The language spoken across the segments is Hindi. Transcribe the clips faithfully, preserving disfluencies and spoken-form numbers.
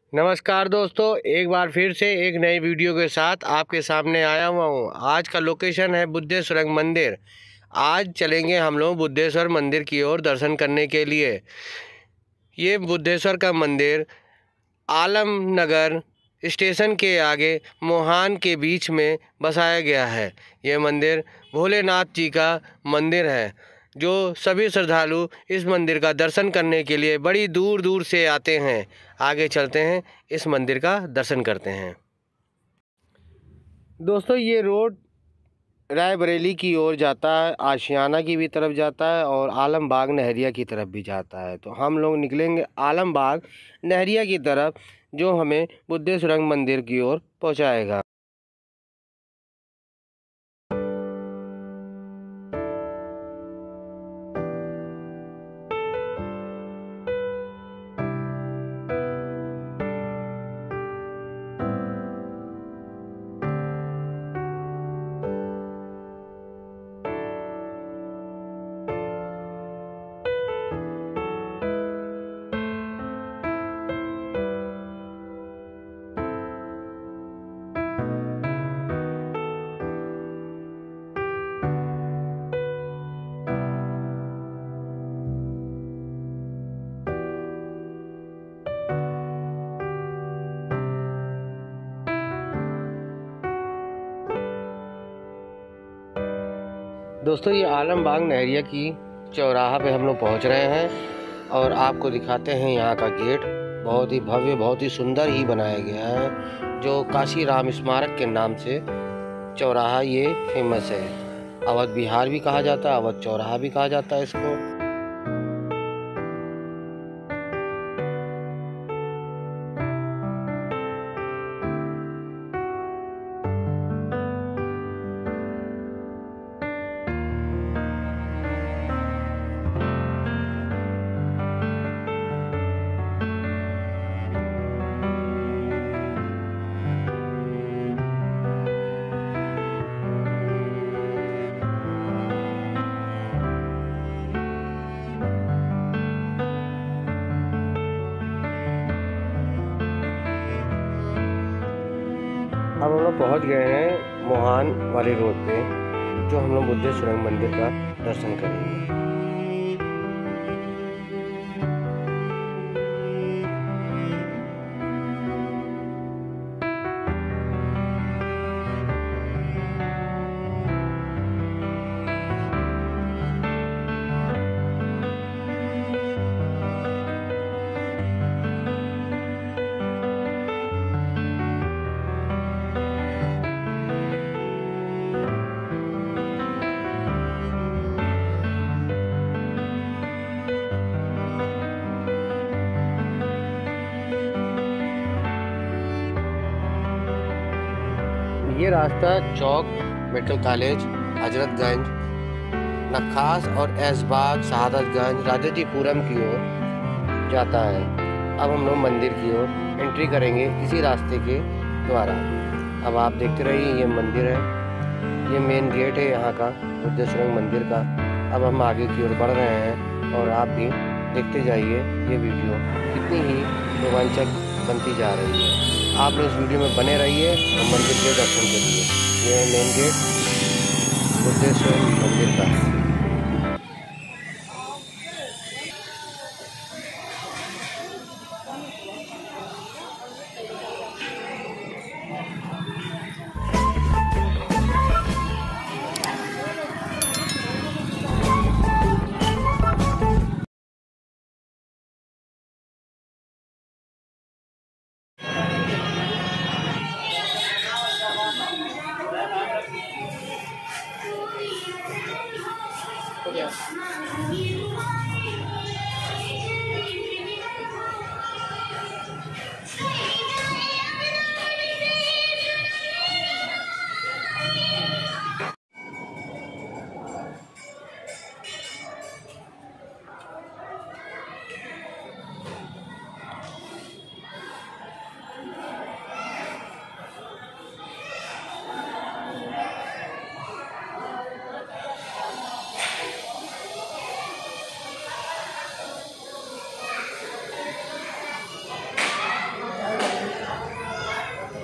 नमस्कार दोस्तों, एक बार फिर से एक नई वीडियो के साथ आपके सामने आया हुआ हूँ। आज का लोकेशन है बुद्धेश्वर मंदिर। आज चलेंगे हम लोग बुद्धेश्वर मंदिर की ओर दर्शन करने के लिए। ये बुद्धेश्वर का मंदिर आलमनगर स्टेशन के आगे मोहान के बीच में बसाया गया है। ये मंदिर भोलेनाथ जी का मंदिर है, जो सभी श्रद्धालु इस मंदिर का दर्शन करने के लिए बड़ी दूर दूर से आते हैं। आगे चलते हैं, इस मंदिर का दर्शन करते हैं। दोस्तों, ये रोड रायबरेली की ओर जाता है, आशियाना की भी तरफ जाता है और आलमबाग नहरिया की तरफ भी जाता है। तो हम लोग निकलेंगे आलमबाग नहरिया की तरफ, जो हमें बुद्धेश्वर मंदिर की ओर पहुंचाएगा। दोस्तों, ये आलमबाग नहरिया की चौराहा पे हम लोग पहुंच रहे हैं और आपको दिखाते हैं यहाँ का गेट। बहुत ही भव्य, बहुत ही सुंदर ही बनाया गया है, जो काशी राम स्मारक के नाम से चौराहा ये फेमस है। अवध विहार भी कहा जाता है, अवध चौराहा भी कहा जाता है इसको। अब हम लोग पहुँच गए हैं मोहान वाली रोड पे, जो हम लोग बुद्धेश्वर मंदिर का दर्शन करेंगे। ये रास्ता चौक, मेडिकल कॉलेज, हजरतगंज, नखास और ऐशबाग, शहादतगंज, राजाजीपुरम की ओर जाता है। अब हम लोग मंदिर की ओर एंट्री करेंगे इसी रास्ते के द्वारा। अब आप देखते रहिए, ये मंदिर है, ये मेन गेट है यहाँ का बुद्धेश्वर मंदिर का। अब हम आगे की ओर बढ़ रहे हैं और आप भी देखते जाइए ये वीडियो कितनी ही रोमांचक बनती जा रही है। आप लोग इस वीडियो में बने रहिए और मंदिर के दर्शन करिए। ये है मेन गेट बुद्धेश्वर मंदिर का।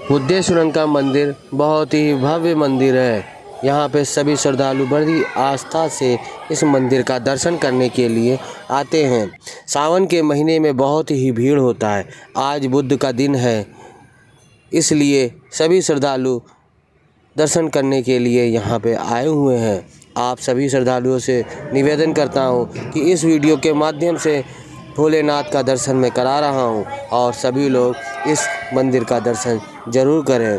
बुद्धेश्वरम का मंदिर बहुत ही भव्य मंदिर है। यहाँ पे सभी श्रद्धालु बड़ी आस्था से इस मंदिर का दर्शन करने के लिए आते हैं। सावन के महीने में बहुत ही भीड़ होता है। आज बुध का दिन है, इसलिए सभी श्रद्धालु दर्शन करने के लिए यहाँ पे आए हुए हैं। आप सभी श्रद्धालुओं से निवेदन करता हूँ कि इस वीडियो के माध्यम से भोलेनाथ का दर्शन मैं करा रहा हूँ और सभी लोग इस मंदिर का दर्शन ज़रूर करें।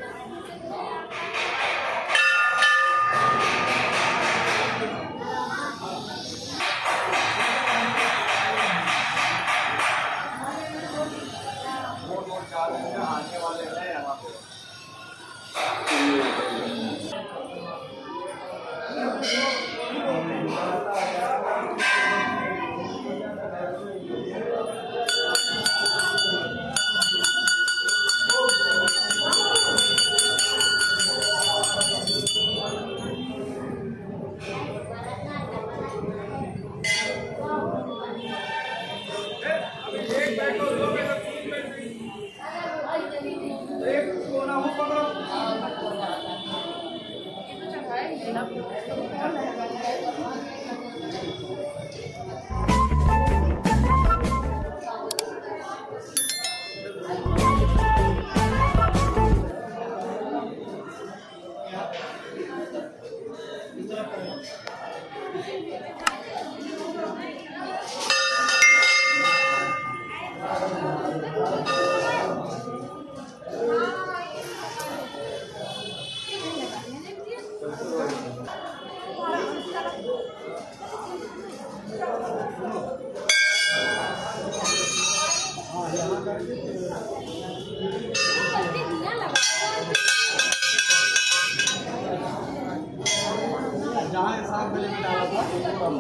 जहाँ सात बजे में डाला था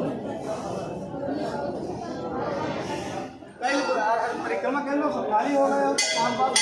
कई परिक्रमा कर लो, सरकारी हो गए पाँच बार।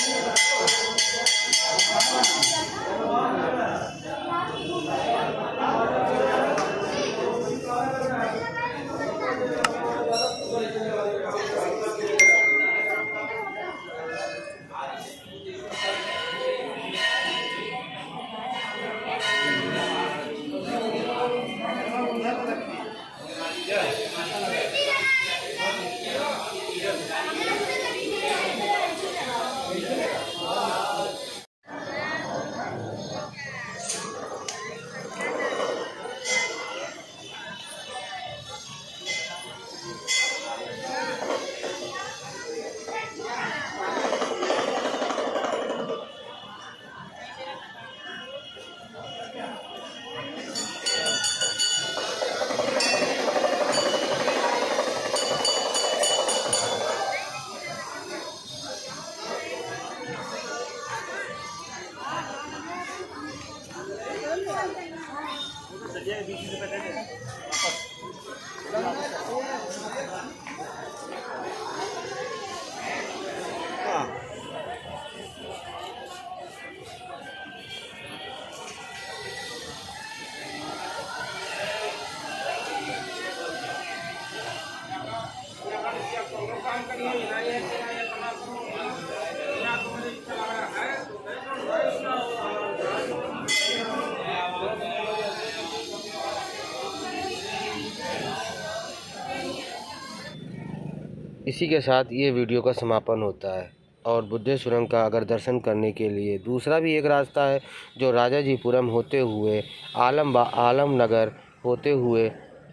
इसी के साथ ये वीडियो का समापन होता है। और बुद्धेश्वरम का अगर दर्शन करने के लिए दूसरा भी एक रास्ता है जो राजाजीपुरम होते हुए आलम आलमनगर होते हुए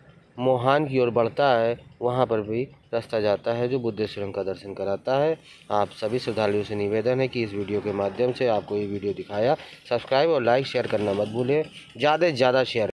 मोहान की ओर बढ़ता है, वहाँ पर भी रास्ता जाता है जो बुद्धेश्वरम का दर्शन कराता है। आप सभी श्रद्धालुओं से निवेदन है कि इस वीडियो के माध्यम से आपको ये वीडियो दिखाया, सब्सक्राइब और लाइक शेयर करना मत भूलें, ज़्यादा से ज़्यादा शेयर।